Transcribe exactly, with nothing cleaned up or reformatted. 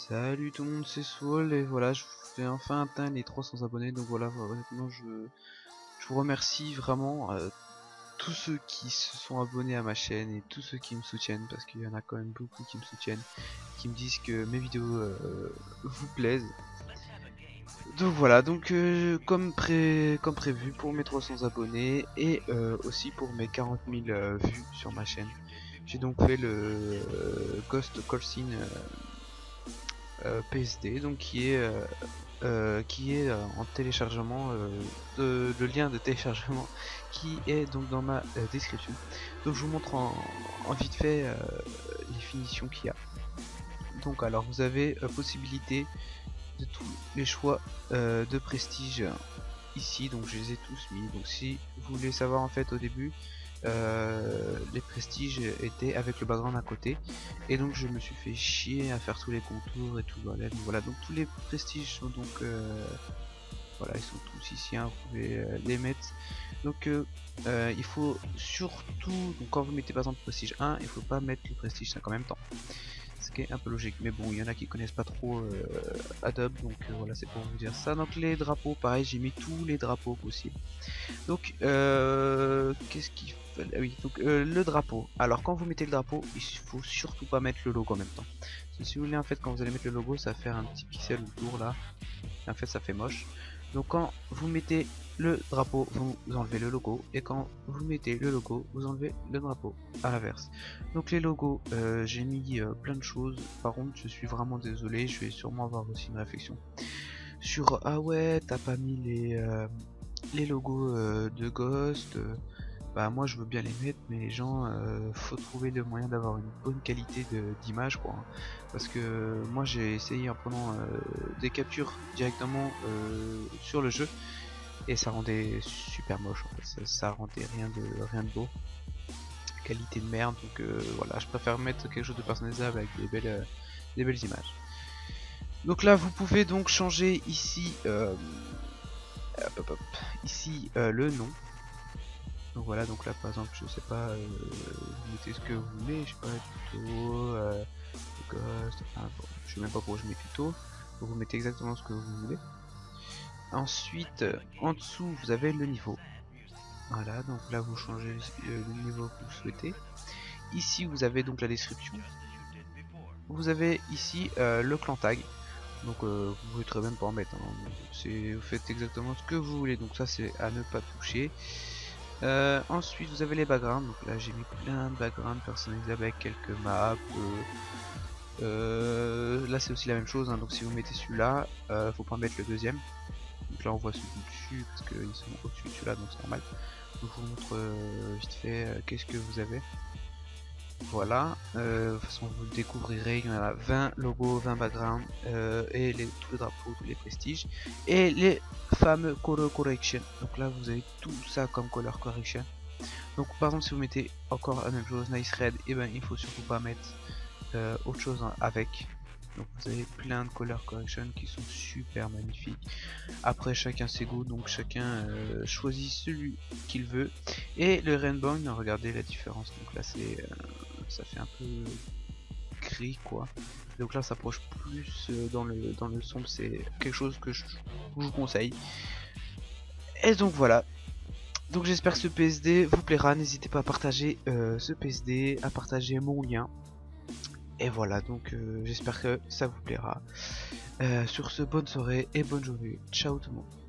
Salut tout le monde, c'est Soul et voilà, je vais enfin atteindre les trois cents abonnés. Donc voilà, honnêtement, je, je vous remercie vraiment euh, tous ceux qui se sont abonnés à ma chaîne et tous ceux qui me soutiennent, parce qu'il y en a quand même beaucoup qui me soutiennent, qui me disent que mes vidéos euh, vous plaisent. Donc voilà, donc euh, comme, pré comme prévu pour mes trois cents abonnés et euh, aussi pour mes quarante mille euh, vues sur ma chaîne, j'ai donc fait le euh, Ghost Colsyn euh, euh, P S D, donc qui est euh, euh, qui est euh, en téléchargement, euh, de, le lien de téléchargement qui est donc dans ma euh, description. Donc je vous montre en, en vite fait euh, les finitions qu'il y a. Donc alors vous avez euh, possibilité de tous les choix euh, de prestige ici, donc je les ai tous mis. Donc si vous voulez savoir, en fait, au début euh, les prestiges étaient avec le background à côté, et donc je me suis fait chier à faire tous les contours et tout. Voilà, donc, voilà, donc tous les prestiges sont donc euh, voilà, ils sont tous ici, hein, vous pouvez euh, les mettre. Donc euh, euh, il faut surtout, donc quand vous mettez par exemple prestige un, il faut pas mettre le prestige cinq en même temps, ce qui est un peu logique, mais bon, il y en a qui connaissent pas trop euh, Adobe, donc euh, voilà, c'est pour vous dire ça. Donc les drapeaux, pareil, j'ai mis tous les drapeaux possibles. Donc euh, qu'est-ce qu'il fallait, ah oui, donc euh, le drapeau. Alors quand vous mettez le drapeau, il faut surtout pas mettre le logo en même temps. Parce que si vous voulez, en fait, quand vous allez mettre le logo, ça va faire un petit pixel autour là, et en fait ça fait moche. Donc quand vous mettez le drapeau, vous enlevez le logo, et quand vous mettez le logo, vous enlevez le drapeau, à l'inverse. Donc les logos, euh, j'ai mis euh, plein de choses. Par contre, je suis vraiment désolé, je vais sûrement avoir aussi une réflexion sur ah ouais, t'as pas mis les euh, les logos euh, de Ghost. euh, bah moi je veux bien les mettre, mais les gens, euh, faut trouver le moyen d'avoir une bonne qualité d'image, quoi, hein. Parce que moi j'ai essayé en prenant euh, des captures directement euh, sur le jeu, et ça rendait super moche, en fait. ça, ça rendait rien de rien de beau, qualité de merde. Donc euh, voilà, je préfère mettre quelque chose de personnalisable avec des belles euh, des belles images. Donc là vous pouvez donc changer ici euh, hop, hop, hop, ici euh, le nom. Donc voilà, donc là par exemple, je sais pas, euh, vous mettez ce que vous voulez, je sais pas, tuto, euh, ghost, enfin bon, je sais même pas pourquoi je mets tuto. Donc vous mettez exactement ce que vous voulez. Ensuite, euh, en dessous, vous avez le niveau. Voilà, donc là vous changez euh, le niveau que vous souhaitez. Ici vous avez donc la description. Vous avez ici euh, le clan tag. Donc euh, vous pouvez très bien pas en mettre, hein. Vous faites exactement ce que vous voulez, donc ça c'est à ne pas toucher. Euh, ensuite vous avez les backgrounds, donc là j'ai mis plein de backgrounds personnalisables avec quelques maps. Euh, euh, là c'est aussi la même chose, hein. Donc si vous mettez celui-là, euh, faut pas mettre le deuxième. Donc là on voit celui dessus parce qu'ils sont au-dessus de celui-là, donc c'est normal. Donc je vous montre euh, vite fait euh, qu'est-ce que vous avez. Voilà, euh, de toute façon vous le découvrirez, il y en a vingt logos, vingt backgrounds, euh, et les, tous les drapeaux, tous les prestiges, et les fameux color correction. Donc là vous avez tout ça comme color correction. Donc par exemple si vous mettez encore la même chose, nice red, et ben il faut surtout pas mettre euh, autre chose avec. Donc vous avez plein de color correction qui sont super magnifiques. Après chacun ses goûts, donc chacun euh, choisit celui qu'il veut. Et le rainbow, regardez la différence. Donc là c'est euh, ça fait un peu gris, quoi. Donc là ça approche plus euh, dans le dans le sombre, c'est quelque chose que je, je vous conseille. Et donc voilà. Donc j'espère que ce P S D vous plaira. N'hésitez pas à partager euh, ce P S D, à partager mon lien. Et voilà, donc euh, j'espère que ça vous plaira. Euh, sur ce, bonne soirée et bonne journée. Ciao tout le monde.